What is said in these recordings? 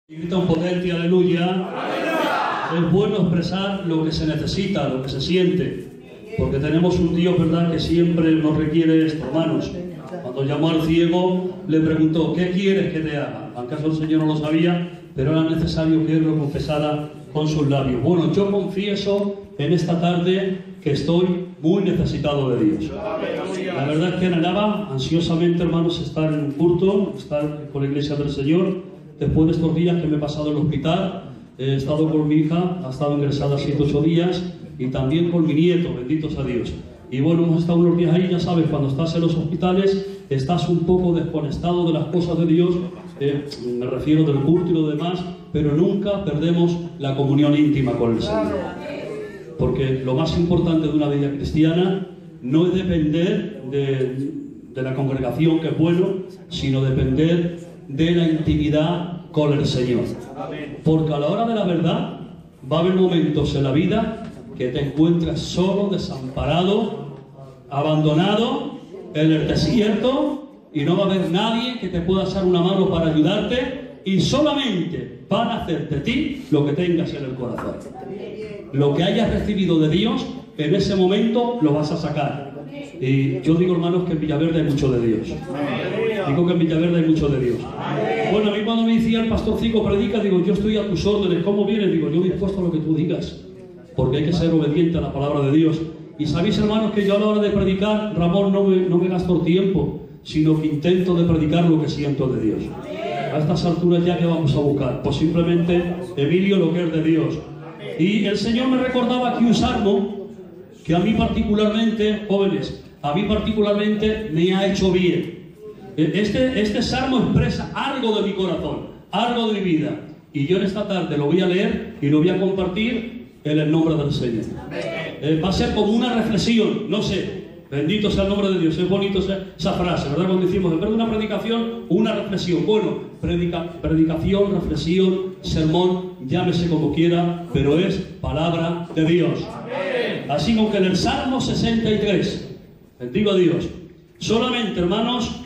Grita un potente aleluya. Es bueno expresar lo que se necesita, lo que se siente, porque tenemos un Dios, ¿verdad?, que siempre nos requiere esto, hermanos. Cuando llamó al ciego, le preguntó: ¿qué quieres que te haga? ¿Acaso el Señor no lo sabía? Pero era necesario que él lo confesara con sus labios. Bueno, yo confieso en esta tarde que estoy muy necesitado de Dios. La verdad es que anhelaba ansiosamente, hermanos, estar en un culto, estar con la iglesia del Señor. Después de estos días que me he pasado en el hospital, he estado con mi hija, ha estado ingresada 7 o 8 días, y también con mi nieto, benditos a Dios. Y bueno, hemos estado unos días ahí, ya sabes, cuando estás en los hospitales, estás un poco desconectado de las cosas de Dios, me refiero del culto y lo demás, pero nunca perdemos la comunión íntima con el Señor. Porque lo más importante de una vida cristiana no es depender de la congregación, que es bueno, sino depender de la intimidad con el Señor. Porque a la hora de la verdad va a haber momentos en la vida que te encuentras solo, desamparado, abandonado en el desierto, y no va a haber nadie que te pueda echar una mano para ayudarte, y solamente van a hacer de ti lo que tengas en el corazón. Lo que hayas recibido de Dios, en ese momento lo vas a sacar. Y yo digo, hermanos, que en Villaverde hay mucho de Dios. Digo que en Villaverde hay mucho de Dios. Bueno, a mí cuando me decía el pastorcico predica, digo, yo estoy a tus órdenes. ¿Cómo vienes? Digo, yo dispuesto a lo que tú digas, porque hay que ser obediente a la palabra de Dios. Y sabéis, hermanos, que yo a la hora de predicar, Ramón, no me gasto el tiempo, sino que intento de predicar lo que siento de Dios. A estas alturas ya que vamos a buscar, pues simplemente Emilio, lo que es de Dios. Y el Señor me recordaba aquí un salmo que a mí particularmente, jóvenes, a mí particularmente me ha hecho bien. Este salmo expresa algo de mi corazón, algo de mi vida, y yo en esta tarde lo voy a leer y lo voy a compartir en el nombre del Señor. Va a ser como una reflexión, no sé, bendito sea el nombre de Dios. Es bonito esa frase, ¿verdad? Cuando decimos, en vez de una predicación, una reflexión. Bueno, predicación, reflexión, sermón, llámese como quiera, pero es palabra de Dios. Así como que en el Salmo 63, bendigo a Dios, solamente, hermanos,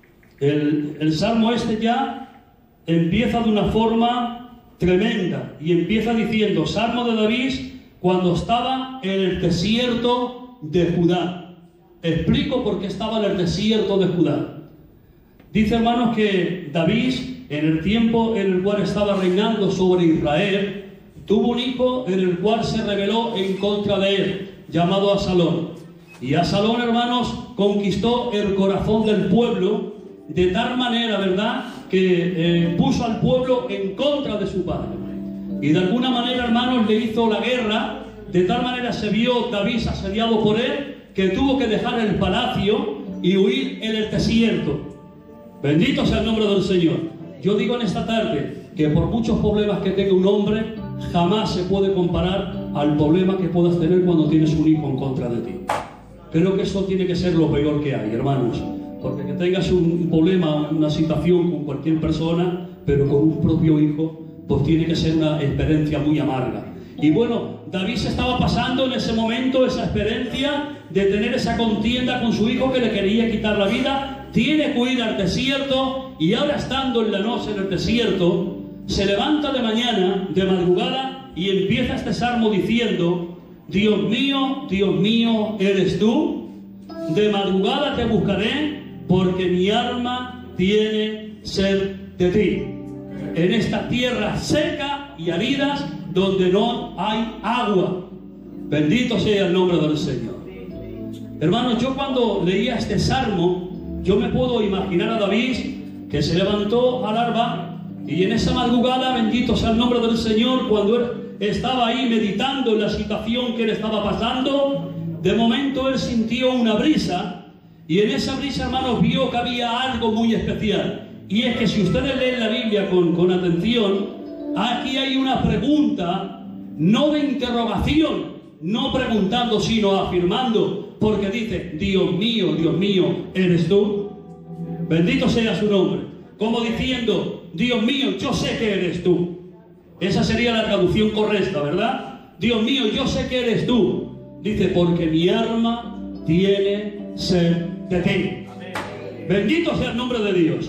el Salmo este ya empieza de una forma tremenda, y empieza diciendo: Salmo de David cuando estaba en el desierto de Judá. Explico por qué estaba en el desierto de Judá. Dice, hermanos, que David, en el tiempo en el cual estaba reinando sobre Israel, tuvo un hijo en el cual se rebeló en contra de él, llamado Absalón. Y Absalón, hermanos, conquistó el corazón del pueblo de tal manera, ¿verdad?, que puso al pueblo en contra de su padre. Y de alguna manera, hermanos, le hizo la guerra. De tal manera se vio David asediado por él, que tuvo que dejar el palacio y huir en el desierto. Bendito sea el nombre del Señor. Yo digo en esta tarde que por muchos problemas que tenga un hombre, jamás se puede comparar al problema que puedas tener cuando tienes un hijo en contra de ti. Creo que eso tiene que ser lo peor que hay, hermanos. Porque que tengas un problema, una situación con cualquier persona, pero con un propio hijo, pues tiene que ser una experiencia muy amarga. Y bueno, David se estaba pasando en ese momento esa experiencia de tener esa contienda con su hijo que le quería quitar la vida. Tiene que ir al desierto, y ahora, estando en la noche en el desierto, se levanta de mañana, de madrugada, y empieza este salmo diciendo: Dios mío, eres tú, de madrugada te buscaré, porque mi alma tiene sed de ti, en esta tierra seca y áridas, donde no hay agua. Bendito sea el nombre del Señor. Hermanos, yo cuando leía este salmo, yo me puedo imaginar a David que se levantó al alba, y en esa madrugada, bendito sea el nombre del Señor, cuando él estaba ahí meditando en la situación que él estaba pasando, de momento él sintió una brisa, y en esa brisa, hermanos, vio que había algo muy especial. Y es que si ustedes leen la Biblia con atención, aquí hay una pregunta, no de interrogación, no preguntando, sino afirmando, porque dice: Dios mío, ¿eres tú? Bendito sea su nombre. Como diciendo: Dios mío, yo sé que eres tú. Esa sería la traducción correcta, ¿verdad? Dios mío, yo sé que eres tú. Dice: porque mi alma tiene sed de ti. Bendito sea el nombre de Dios.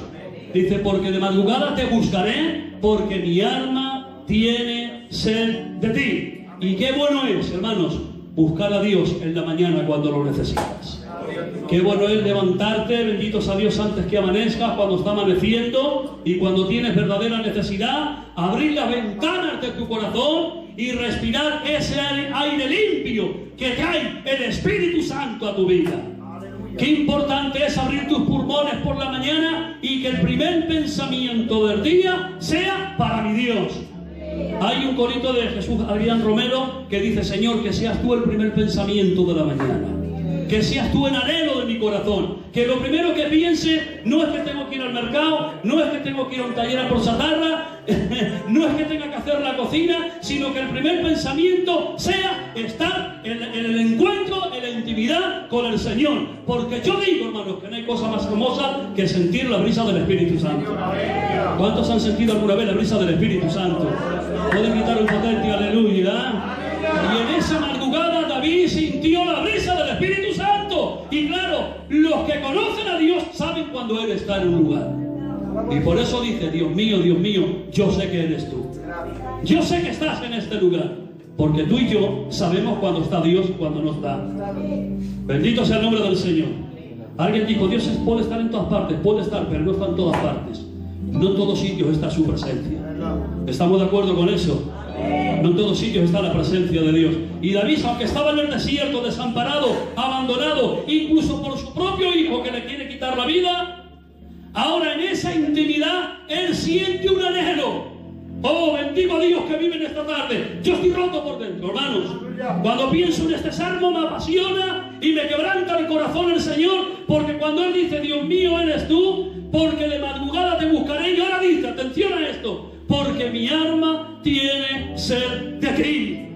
Dice, porque de madrugada te buscaré, porque mi alma tiene sed de ti. Y qué bueno es, hermanos, buscar a Dios en la mañana cuando lo necesitas. Qué bueno es levantarte, benditos a Dios, antes que amanezca, cuando está amaneciendo, y cuando tienes verdadera necesidad, abrir las ventanas de tu corazón y respirar ese aire limpio que trae el Espíritu Santo a tu vida. Qué importante es abrir tus pulmones por la mañana y que el primer pensamiento del día sea para mi Dios. Hay un corito de Jesús Adrián Romero que dice: Señor, que seas tú el primer pensamiento de la mañana, que seas tú el anhelo de mi corazón, que lo primero que piense no es que tengo que ir al mercado, no es que tengo que ir a un taller a por chatarra, no es que tenga que hacer la cocina, sino que el primer pensamiento sea estar en el encuentro, en la intimidad con el Señor. Porque yo digo, hermanos, que no hay cosa más hermosa que sentir la brisa del Espíritu Santo. ¿Cuántos han sentido alguna vez la brisa del Espíritu Santo? Pueden gritar un potente aleluya. Y en esa madrugada David sintió la brisa del Espíritu Santo. Y claro, los que conocen a Dios saben cuando Él está en un lugar. Y por eso dice: Dios mío, yo sé que eres tú. Yo sé que estás en este lugar. Porque tú y yo sabemos cuando está Dios y cuando no está. Bendito sea el nombre del Señor. Alguien dijo: Dios puede estar en todas partes. Puede estar, pero no está en todas partes. No en todos sitios está su presencia. ¿Estamos de acuerdo con eso? No en todos sitios está la presencia de Dios. Y David, aunque estaba en el desierto, desamparado, abandonado, incluso por su propio hijo que le quiere quitar la vida, ahora en esa intimidad él siente un anhelo. Oh, bendigo a Dios que vive en esta tarde. Yo estoy roto por dentro, hermanos. Cuando pienso en este salmo me apasiona y me quebranta el corazón el Señor, porque cuando Él dice: Dios mío, eres tú, porque de madrugada te buscaré, y ahora dice, atención a esto, porque mi alma tiene sed de ti.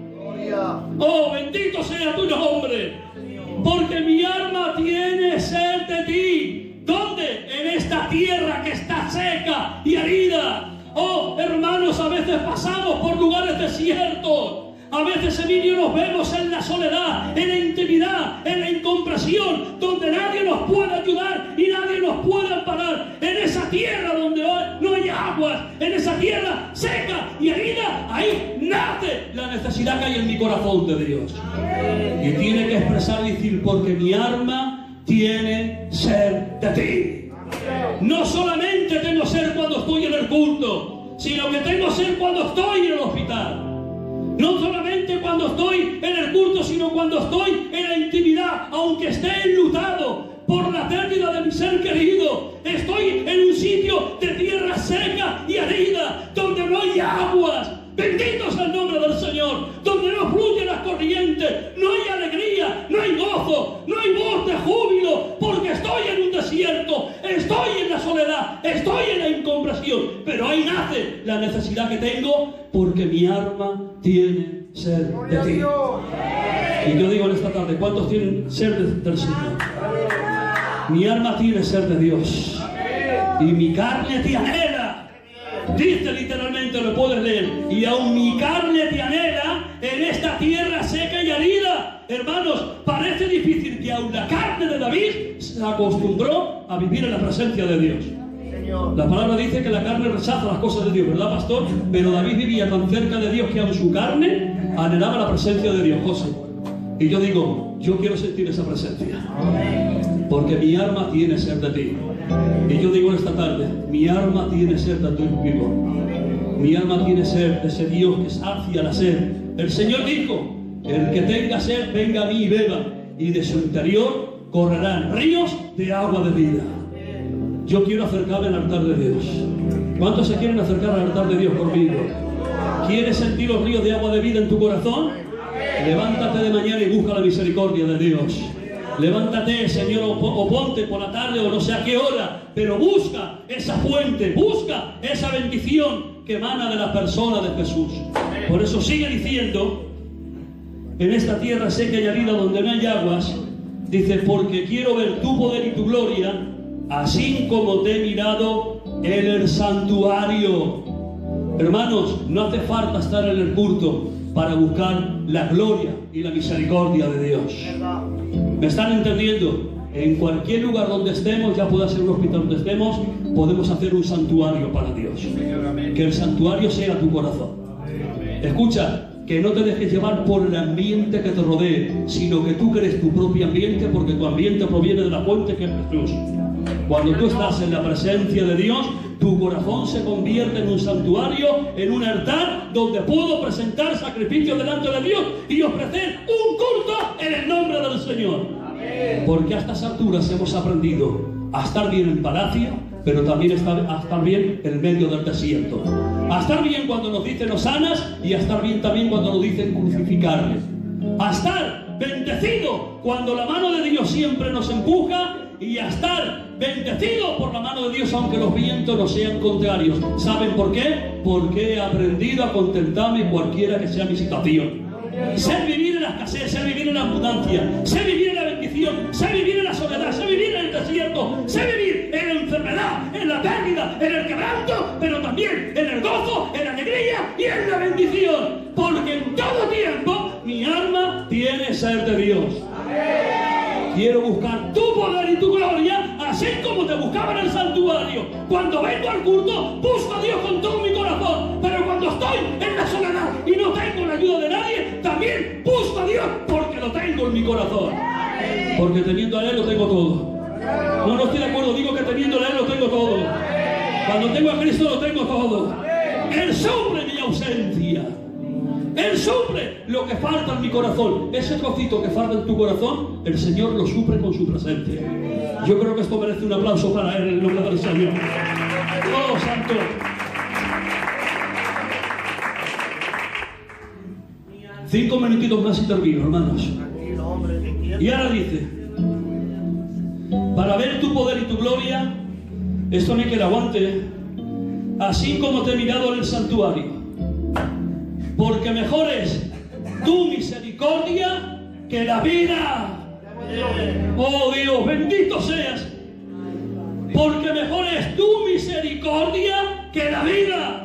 Oh, bendito sea tu nombre, porque mi alma tiene sed de ti. ¿Dónde? En esta tierra que está seca y herida. Oh, hermanos, a veces pasamos por lugares desiertos. A veces, Emilio, nos vemos en la soledad, en la intimidad, en la incomprensión, donde nadie nos puede ayudar y nadie nos puede amparar. En esa tierra donde no hay aguas, en esa tierra seca y herida, ahí nace la necesidad que hay en mi corazón de Dios. Y tiene que expresar y decir: porque mi alma tiene sed de ti. No solamente tengo sed cuando estoy en el culto, sino que tengo sed cuando estoy en el hospital. No solamente cuando estoy en el culto, sino cuando estoy en la intimidad, aunque esté enlutado por la pérdida de mi ser querido. Estoy en un sitio de tierra seca y arida, donde no hay aguas. Bendito sea el nombre del Señor, donde no fluyen las corrientes, no hay alegría, no hay gozo, no hay voz de júbilo, porque estoy en un desierto, estoy en la soledad, estoy en la incomprensión, pero ahí nace la necesidad que tengo, porque mi alma tiene sed de ti. Y yo digo en esta tarde: ¿cuántos tienen sed del Señor? Mi alma tiene sed de Dios, y mi carne te anhela. Dice literalmente, lo puedes leer: y aun mi carne te anhela en esta tierra seca y arida. Hermanos, parece difícil que aun la carne de David se acostumbró a vivir en la presencia de Dios. La palabra dice que la carne rechaza las cosas de Dios, ¿verdad, pastor? Pero David vivía tan cerca de Dios que aun su carne anhelaba la presencia de Dios, José. Y yo digo: yo quiero sentir esa presencia, porque mi alma tiene sed de ti. Y yo digo esta tarde: mi alma tiene sed de tu vivo. Mi alma tiene sed de ese Dios que sacia la sed. El Señor dijo: el que tenga sed, venga a mí y beba, y de su interior correrán ríos de agua de vida. Yo quiero acercarme al altar de Dios. ¿Cuántos se quieren acercar al altar de Dios conmigo? ¿Quieres sentir los ríos de agua de vida en tu corazón? Levántate de mañana y busca la misericordia de Dios. Levántate, Señor, o ponte por la tarde o no sé a qué hora, pero busca esa fuente, busca esa bendición que emana de la persona de Jesús. Por eso sigue diciendo: en esta tierra seca y arida donde no hay aguas, dice: porque quiero ver tu poder y tu gloria, así como te he mirado en el santuario. Hermanos, no hace falta estar en el culto para buscar la gloria y la misericordia de Dios. ¿Me están entendiendo? en cualquier lugar donde estemos, ya pueda ser un hospital donde estemos, podemos hacer un santuario para Dios. Que el santuario sea tu corazón. Escucha, que no te dejes llevar por el ambiente que te rodee, sino que tú crees tu propio ambiente, porque tu ambiente proviene de la fuente que es Jesús. Cuando tú estás en la presencia de Dios, tu corazón se convierte en un santuario, en un altar donde puedo presentar sacrificios delante de Dios y ofrecer un culto en el nombre del Señor. Porque a estas alturas hemos aprendido a estar bien en palacio, pero también a estar bien en medio del desierto. A estar bien cuando nos dicen hosanas y a estar bien también cuando nos dicen crucificarle. A estar bendecido cuando la mano de Dios siempre nos empuja, y a estar bendecido por la mano de Dios aunque los vientos no sean contrarios. ¿Saben por qué? Porque he aprendido a contentarme cualquiera que sea mi situación. Sé vivir en la escasez, sé vivir en la abundancia, sé vivir en la bendición, sé vivir en la soledad, sé vivir en el desierto, sé vivir en la enfermedad, en la pérdida, en el quebranto, pero también en el gozo, en la alegría y en la bendición. Porque en todo tiempo mi alma tiene sed de Dios. Quiero buscar tu poder y tu gloria, así como te buscaba en el santuario. Cuando vengo al culto, busco a Dios con todo mi corazón. Pero cuando estoy en la soledad y no tengo la ayuda de nadie, también busco a Dios porque lo tengo en mi corazón. Porque teniendo a Él lo tengo todo. No estoy de acuerdo, digo que teniendo a Él lo tengo todo. Cuando tengo a Cristo lo tengo todo. Él suple mi ausencia. Él suple lo que falta en mi corazón. Ese trocito que falta en tu corazón, el Señor lo suple con su presencia. Yo creo que esto merece un aplauso para Él en el nombre del Señor. ¡Oh, santo! Cinco minutitos más y termino, hermanos. Y ahora dice: para ver tu poder y tu gloria, esto no hay que le aguante, así como te he mirado en el santuario. Porque mejor es tu misericordia que la vida. Oh Dios, bendito seas. Porque mejor es tu misericordia que la vida.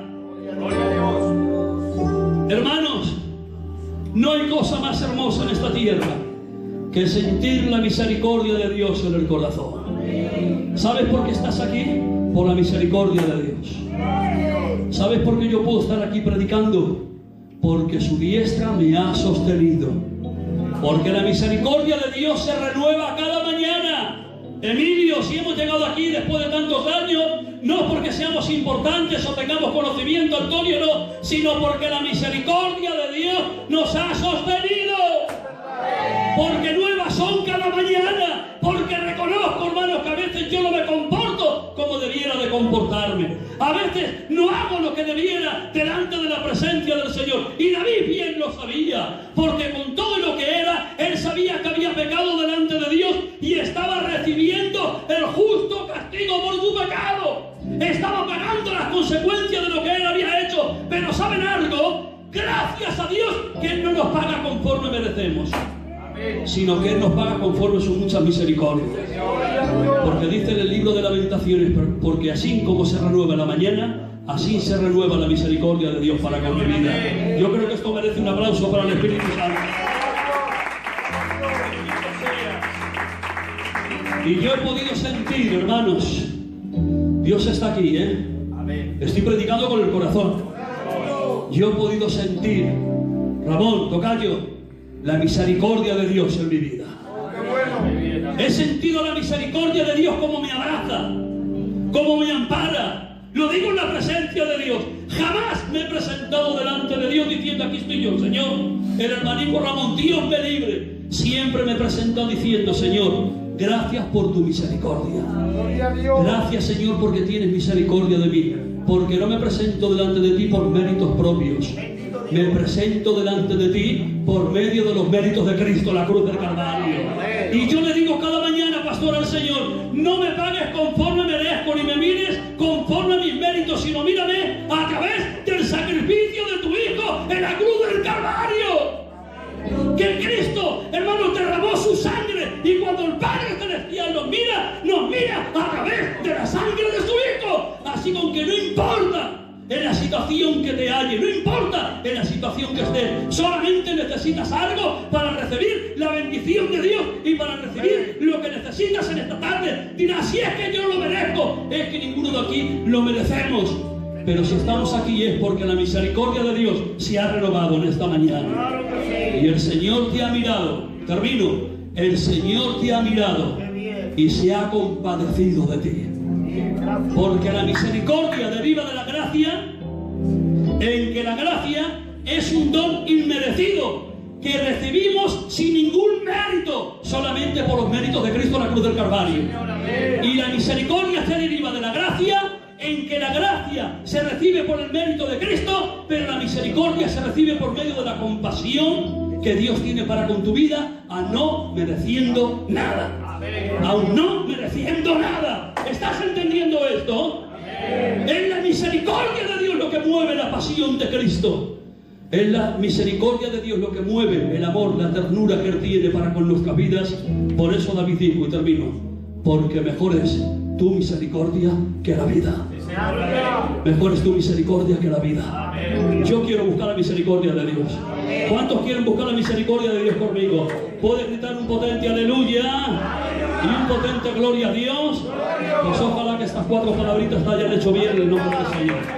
Hermanos, no hay cosa más hermosa en esta tierra que sentir la misericordia de Dios en el corazón. ¿Sabes por qué estás aquí? Por la misericordia de Dios. ¿Sabes por qué yo puedo estar aquí predicando? Porque su diestra me ha sostenido. Porque la misericordia de Dios se renueva cada mañana. Emilio, si hemos llegado aquí después de tantos años, no porque seamos importantes o tengamos conocimiento, Antonio, no, sino porque la misericordia de Dios nos ha sostenido. Porque nuevas son cada mañana. Porque reconozco, hermanos, que a veces yo no me comporto como debiera de comportarme. A veces no hago lo que debiera delante de la presencia del Señor. Y David bien lo sabía, porque con todo lo que era, él sabía que había pecado delante de Dios y estaba recibiendo el justo castigo por su pecado. Estaba pagando las consecuencias de lo que él había hecho. Pero ¿saben algo? Gracias a Dios que Él no nos paga conforme merecemos, sino que Él nos paga conforme a sus muchas misericordias. Porque dice en el libro de Lamentaciones: porque así como se renueva la mañana, así se renueva la misericordia de Dios para con mi vida. Yo creo que esto merece un aplauso para el Espíritu Santo. Y yo he podido sentir, hermanos, Dios está aquí, Estoy predicando con el corazón. Yo he podido sentir, Ramón, tocayo, la misericordia de Dios en mi vida. He sentido la misericordia de Dios como me abraza, como me ampara. Lo digo en la presencia de Dios. Jamás me he presentado delante de Dios diciendo: aquí estoy yo, Señor. El hermanito Ramón, Dios me libre. Siempre me he presentado diciendo: Señor, gracias por tu misericordia. Gracias, Señor, porque tienes misericordia de mí. Porque no me presento delante de ti por méritos propios. Me presento delante de ti por medio de los méritos de Cristo, la cruz del Calvario. Y yo le digo cada mañana, pastor, al Señor: no me pagues conforme merezco, ni me mires conforme a mis méritos, sino mírame a través del sacrificio de tu Hijo en la cruz del Calvario. Que Cristo, hermano, derramó su sangre, y cuando el Padre Celestial nos mira a través de la sangre de su Hijo. Así que aunque no importa en la situación que te halle, no importa en la situación que estés, solamente necesitas algo para recibir la bendición de Dios y para recibir lo que necesitas. necesitas en esta tarde. Dirás, si es que yo lo merezco. Es que ninguno de aquí lo merecemos. Pero si estamos aquí es porque la misericordia de Dios se ha renovado en esta mañana. Y el Señor te ha mirado. Termino. El Señor te ha mirado y se ha compadecido de ti. Porque la misericordia deriva de la gracia, en que la gracia es un don inmerecido que recibimos sin ningún mérito, solamente por los méritos de Cristo en la cruz del Calvario. Y la misericordia se deriva de la gracia, en que la gracia se recibe por el mérito de Cristo, pero la misericordia se recibe por medio de la compasión que Dios tiene para con tu vida, a no mereciendo nada. Aún no mereciendo nada. ¿Estás entendiendo esto? Es la misericordia de Dios lo que mueve la pasión de Cristo. Es la misericordia de Dios lo que mueve el amor, la ternura que Él tiene para con nuestras vidas. Por eso David dijo, y termino, porque mejor es tu misericordia que la vida. Mejor es tu misericordia que la vida. Yo quiero buscar la misericordia de Dios. ¿Cuántos quieren buscar la misericordia de Dios conmigo? ¿Puedes gritar un potente aleluya? Y un potente gloria a Dios. Pues ojalá que estas 4 palabritas te hayan hecho bien en el nombre del Señor.